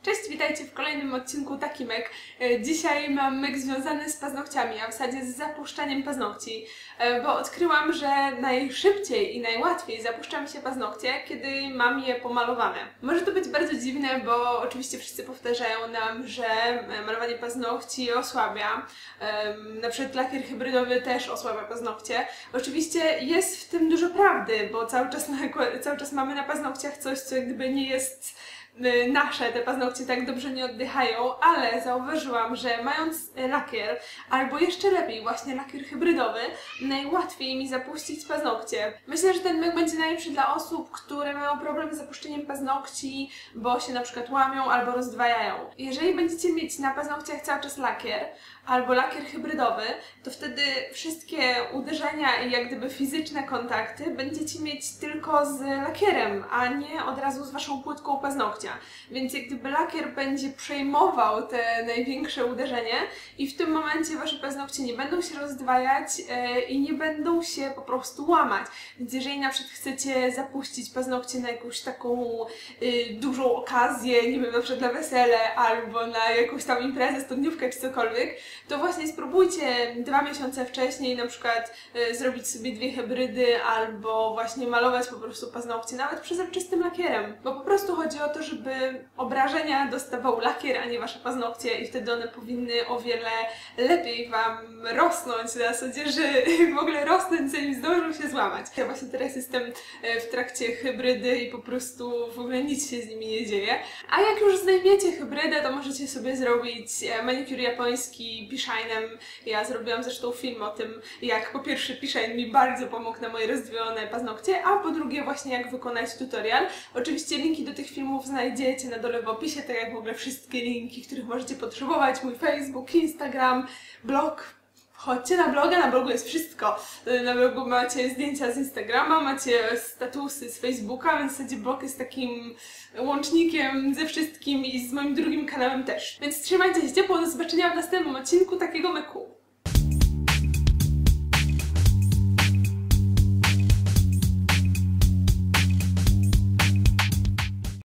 Cześć, witajcie w kolejnym odcinku Taki Myk. Dzisiaj mam myk związany z paznokciami, a w zasadzie z zapuszczaniem paznokci, bo odkryłam, że najszybciej i najłatwiej zapuszcza mi się paznokcie, kiedy mam je pomalowane. Może to być bardzo dziwne, bo oczywiście wszyscy powtarzają nam, że malowanie paznokci osłabia. Na przykład lakier hybrydowy też osłabia paznokcie. Oczywiście jest w tym dużo prawdy, bo cały czas mamy na paznokciach coś, co jak gdyby nie jest nasze, te paznokcie tak dobrze nie oddychają, ale zauważyłam, że mając lakier, albo jeszcze lepiej właśnie lakier hybrydowy, najłatwiej mi zapuścić paznokcie. Myślę, że ten myk będzie najlepszy dla osób, które mają problem z zapuszczeniem paznokci, bo się na przykład łamią albo rozdwajają. Jeżeli będziecie mieć na paznokciach cały czas lakier, albo lakier hybrydowy, to wtedy wszystkie uderzenia i jak gdyby fizyczne kontakty będziecie mieć tylko z lakierem, a nie od razu z waszą płytką paznokcia. Więc jak gdyby lakier będzie przejmował te największe uderzenie i w tym momencie wasze paznokcie nie będą się rozdwajać i nie będą się po prostu łamać. Więc jeżeli na przykład chcecie zapuścić paznokcie na jakąś taką dużą okazję, nie wiem, na przykład na wesele albo na jakąś tam imprezę, studniówkę czy cokolwiek, to właśnie spróbujcie 2 miesiące wcześniej na przykład zrobić sobie 2 hybrydy albo właśnie malować po prostu paznokcie, nawet przezroczystym lakierem. Bo po prostu chodzi o to, żeby obrażenia dostawał lakier, a nie wasze paznokcie i wtedy one powinny o wiele lepiej wam rosnąć, na zasadzie, że w ogóle rosnąć, zanim zdążą się złamać. Ja właśnie teraz jestem w trakcie hybrydy i po prostu w ogóle nic się z nimi nie dzieje. A jak już znajdziecie hybrydę, to możecie sobie zrobić manikur japoński P-Shine'em. Ja zrobiłam zresztą film o tym, jak po pierwsze P-Shine mi bardzo pomógł na moje rozdwojone paznokcie, a po drugie właśnie jak wykonać tutorial. Oczywiście linki do tych filmów znajdziecie na dole w opisie, tak jak w ogóle wszystkie linki, których możecie potrzebować. Mój Facebook, Instagram, blog. Chodźcie na bloga, na blogu jest wszystko. Na blogu macie zdjęcia z Instagrama, macie statusy z Facebooka, więc w zasadzie blog jest takim łącznikiem ze wszystkim i z moim drugim kanałem też. Więc trzymajcie się ciepło, do zobaczenia w następnym odcinku Takiego Myku.